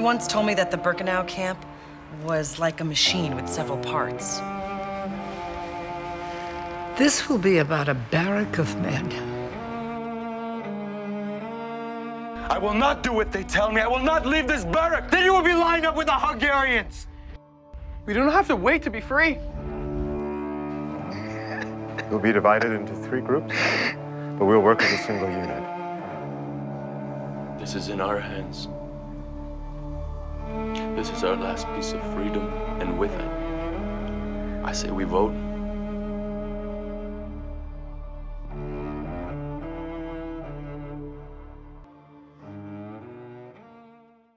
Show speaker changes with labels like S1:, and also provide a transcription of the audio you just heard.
S1: once told me that the Birkenau camp was like a machine with several parts.
S2: This will be about a barrack of men.
S3: I will not do what they tell me. I will not leave this barrack. Then you will be lined up with the Hungarians.
S4: We don't have to wait to be free.
S5: We'll be divided into 3 groups, but we'll work as a single unit.
S6: This is in our hands. This is our last piece of freedom, and with it, I say we vote